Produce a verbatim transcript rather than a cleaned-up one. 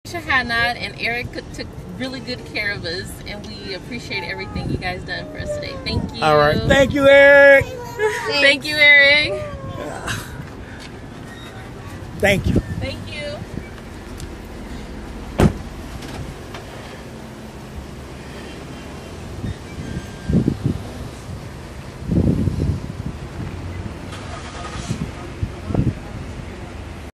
Shahana and Eric took really good care of us, and we appreciate everything you guys done for us today. Thank you. All right. Thank you, Eric. Thank you, Eric. Thank you.